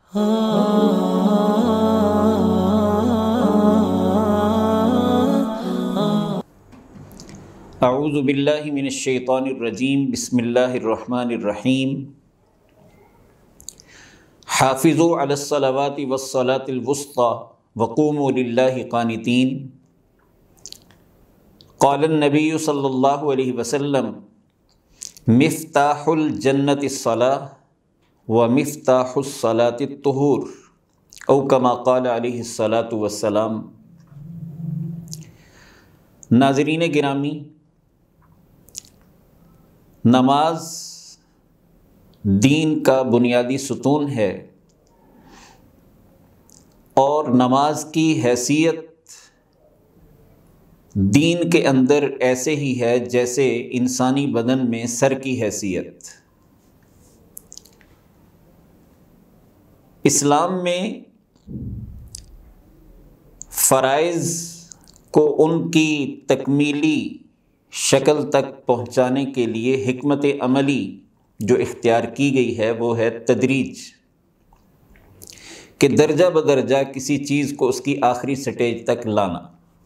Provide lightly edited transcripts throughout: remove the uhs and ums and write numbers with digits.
اعوذ باللہ من الشیطان الرجیم، بسم اللہ الرحمن الرحیم۔ حافظوا علی الصلوات والصلاة الوسطی وقوموا للہ قانتین۔ قال النبی صلی اللہ علیہ وسلم مفتاح الجنۃ الصلاۃ ومفتاح الصلاۃ الطہور، او کما قال علیہ الصلاۃ والسلام۔ ناظرین گرامی، نماز دین کا بنیادی ستون ہے، اور نماز کی حیثیت دین کے اندر ایسے ہی ہے جیسے انسانی بدن میں سر کی حیثیت۔ اسلام میں فرائض کو ان کی تکمیلی شکل تک پہنچانے کے لیے حکمت عملی جو اختیار کی گئی ہے وہ ہے تدریج، کہ درجہ بدرجہ کسی چیز کو اس کی آخری سٹیج تک لانا۔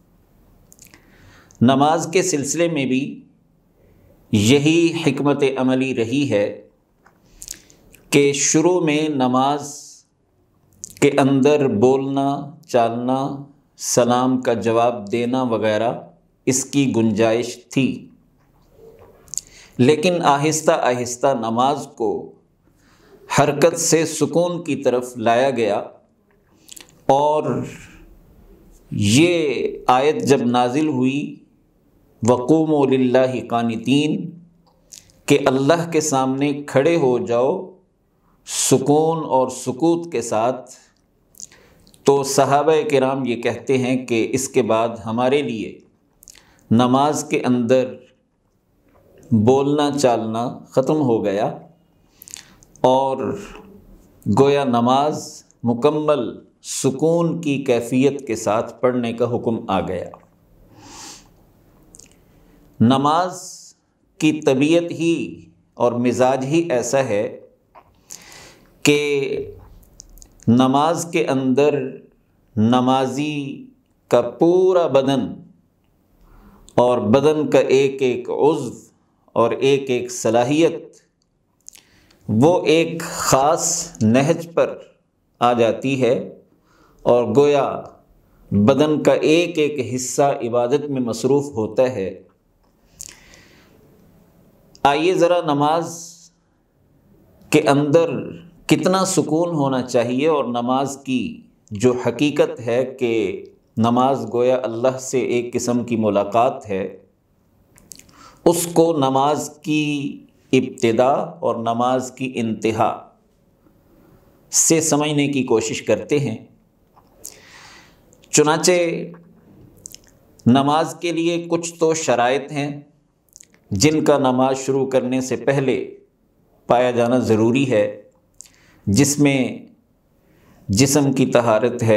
نماز کے سلسلے میں بھی یہی حکمت عملی رہی ہے کہ شروع میں نماز کے اندر بولنا، چالنا، سلام کا جواب دینا وغیرہ اس کی گنجائش تھی، لیکن آہستہ آہستہ نماز کو حرکت سے سکون کی طرف لایا گیا، اور یہ آیت جب نازل ہوئی وقوموا للہ قانتین، کہ اللہ کے سامنے کھڑے ہو جاؤ سکون اور سکوت کے ساتھ، تو صحابہ کرام یہ کہتے ہیں کہ اس کے بعد ہمارے لیے نماز کے اندر بولنا چالنا ختم ہو گیا، اور گویا نماز مکمل سکون کی کیفیت کے ساتھ پڑھنے کا حکم آ گیا۔ نماز کی طبیعت ہی اور مزاج ہی ایسا ہے کہ نماز کے اندر نمازی کا پورا بدن اور بدن کا ایک ایک عضو اور ایک ایک صلاحیت وہ ایک خاص نہج پر آ جاتی ہے، اور گویا بدن کا ایک ایک حصہ عبادت میں مصروف ہوتا ہے۔ آئیے ذرا نماز کے اندر کتنا سکون ہونا چاہیے، اور نماز کی جو حقیقت ہے کہ نماز گویا اللہ سے ایک قسم کی ملاقات ہے، اس کو نماز کی ابتدا اور نماز کی انتہا سے سمجھنے کی کوشش کرتے ہیں۔ چنانچہ نماز کے لیے کچھ تو شرائط ہیں جن کا نماز شروع کرنے سے پہلے پایا جانا ضروری ہے، جس میں جسم کی طہارت ہے،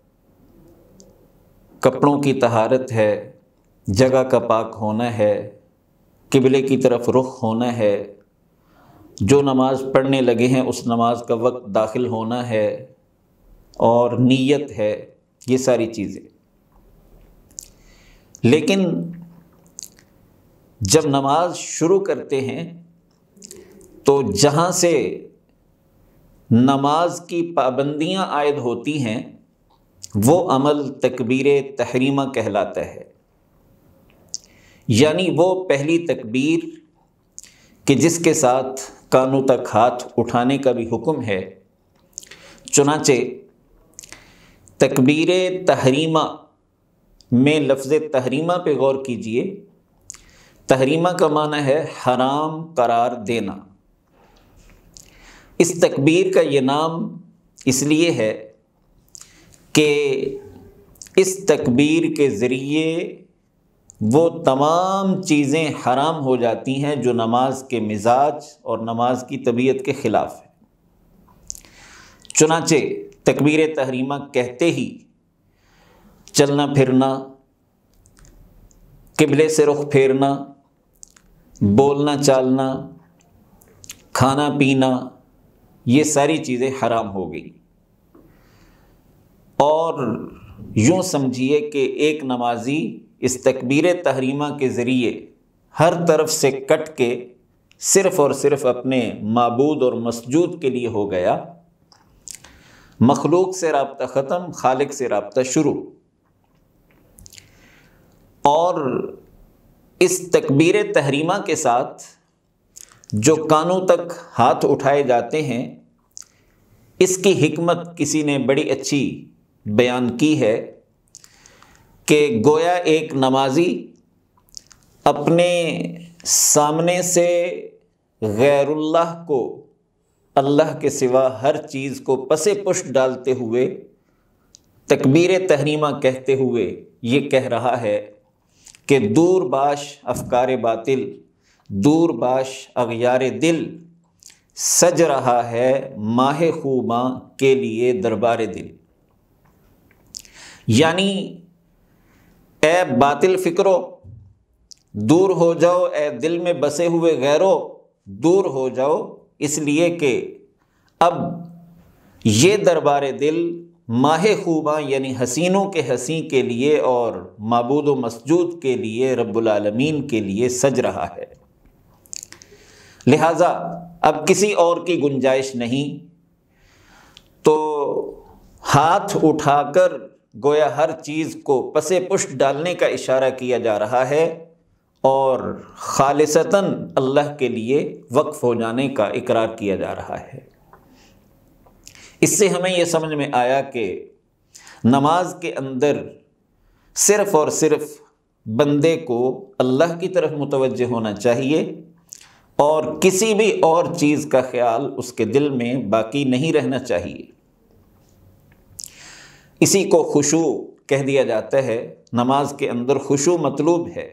کپڑوں کی طہارت ہے، جگہ کا پاک ہونا ہے، قبلے کی طرف رخ ہونا ہے، جو نماز پڑھنے لگے ہیں اس نماز کا وقت داخل ہونا ہے، اور نیت ہے، یہ ساری چیزیں۔ لیکن جب نماز شروع کرتے ہیں تو جہاں سے نماز کی پابندیاں عائد ہوتی ہیں وہ عمل تکبیر تحریمہ کہلاتا ہے، یعنی وہ پہلی تکبیر کہ جس کے ساتھ کانوں تک ہاتھ اٹھانے کا بھی حکم ہے۔ چنانچہ تکبیر تحریمہ میں لفظ تحریمہ پہ غور کیجئے۔ تحریمہ کا معنی ہے حرام قرار دینا۔ اس تکبیر کا یہ نام اس لیے ہے کہ اس تکبیر کے ذریعے وہ تمام چیزیں حرام ہو جاتی ہیں جو نماز کے مزاج اور نماز کی طبیعت کے خلاف ہے۔ چنانچہ تکبیر تحریمہ کہتے ہی چلنا پھرنا، قبلے سے رخ پھیرنا، بولنا چالنا، کھانا پینا، یہ ساری چیزیں حرام ہو گئی۔ اور یوں سمجھیے کہ ایک نمازی اس تکبیر تحریمہ کے ذریعے ہر طرف سے کٹ کے صرف اور صرف اپنے معبود اور مسجود کے لیے ہو گیا، مخلوق سے رابطہ ختم، خالق سے رابطہ شروع۔ اور اس تکبیر تحریمہ کے ساتھ جو کانوں تک ہاتھ اٹھائے جاتے ہیں، اس کی حکمت کسی نے بڑی اچھی بیان کی ہے کہ گویا ایک نمازی اپنے سامنے سے غیر اللہ کو، اللہ کے سوا ہر چیز کو پس پشت ڈالتے ہوئے تکبیر تحریمہ کہتے ہوئے یہ کہہ رہا ہے کہ دور باش افکار باطل، دور باش اغیار دل، سج رہا ہے ماہ خوباں کے لیے دربار دل۔ یعنی اے باطل فکرو دور ہو جاؤ، اے دل میں بسے ہوئے غیرو دور ہو جاؤ، اس لیے کہ اب یہ دربار دل ماہ خوباں یعنی حسینوں کے حسین کے لیے اور معبود و مسجود کے لیے، رب العالمین کے لیے سج رہا ہے۔ لہٰذا اب کسی اور کی گنجائش نہیں، تو ہاتھ اٹھا کر گویا ہر چیز کو پس پشت ڈالنے کا اشارہ کیا جا رہا ہے اور خالصتاً اللہ کے لیے وقف ہو جانے کا اقرار کیا جا رہا ہے۔ اس سے ہمیں یہ سمجھ میں آیا کہ نماز کے اندر صرف اور صرف بندے کو اللہ کی طرف متوجہ ہونا چاہیے اور کسی بھی اور چیز کا خیال اس کے دل میں باقی نہیں رہنا چاہیے۔ اسی کو خشوع کہہ دیا جاتا ہے، نماز کے اندر خشوع مطلوب ہے۔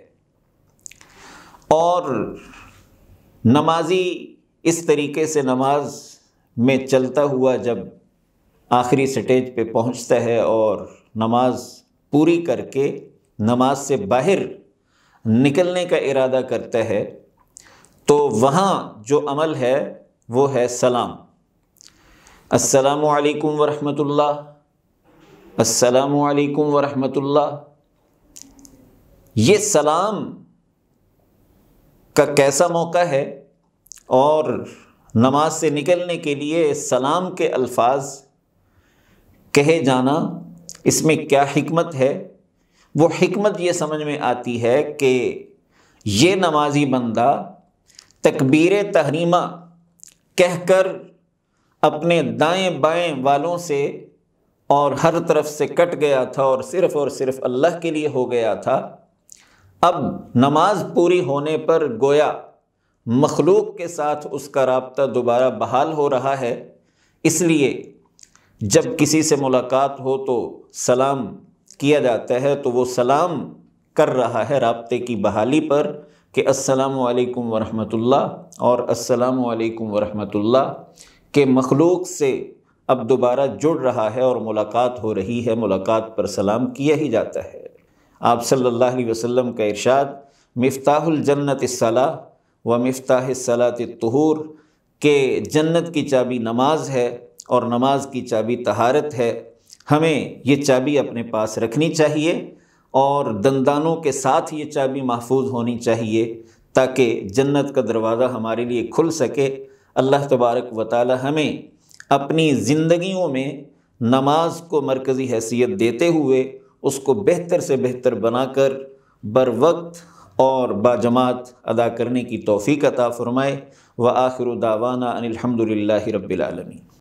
اور نمازی اس طریقے سے نماز میں چلتا ہوا جب آخری سٹیج پہ پہنچتا ہے اور نماز پوری کر کے نماز سے باہر نکلنے کا ارادہ کرتا ہے، تو وہاں جو عمل ہے وہ ہے سلام۔ السلام علیکم ورحمۃ اللہ، السلام علیکم ورحمۃ اللہ۔ یہ سلام کا کیسا موقع ہے اور نماز سے نکلنے کے لیے سلام کے الفاظ کہے جانا، اس میں کیا حکمت ہے؟ وہ حکمت یہ سمجھ میں آتی ہے کہ یہ نمازی بندہ تکبیر تحریمہ کہہ کر اپنے دائیں بائیں والوں سے اور ہر طرف سے کٹ گیا تھا اور صرف اللہ کے لیے ہو گیا تھا۔ اب نماز پوری ہونے پر گویا مخلوق کے ساتھ اس کا رابطہ دوبارہ بحال ہو رہا ہے، اس لیے جب کسی سے ملاقات ہو تو سلام کیا جاتا ہے تو وہ سلام کر رہا ہے رابطے کی بحالی پر کہ السلام علیکم ورحمۃ اللہ اور السلام علیکم ورحمۃ اللہ، کہ مخلوق سے اب دوبارہ جڑ رہا ہے اور ملاقات ہو رہی ہے، ملاقات پر سلام کیا ہی جاتا ہے۔ آپ صلی اللہ علیہ وسلم کا ارشاد مفتاح الجنت الصلاۃ و مفتاح الصلاۃ الطہور، کہ جنت کی چابی نماز ہے اور نماز کی چابی طہارت ہے۔ ہمیں یہ چابی اپنے پاس رکھنی چاہیے اور دندانوں کے ساتھ یہ چابی محفوظ ہونی چاہیے تاکہ جنت کا دروازہ ہمارے لیے کھل سکے۔ اللہ تبارک و تعالی ہمیں اپنی زندگیوں میں نماز کو مرکزی حیثیت دیتے ہوئے اس کو بہتر سے بہتر بنا کر بر وقت اور باجماعت ادا کرنے کی توفیق عطا فرمائے۔ وآخر دعوانا ان الحمد للہ رب العالمین۔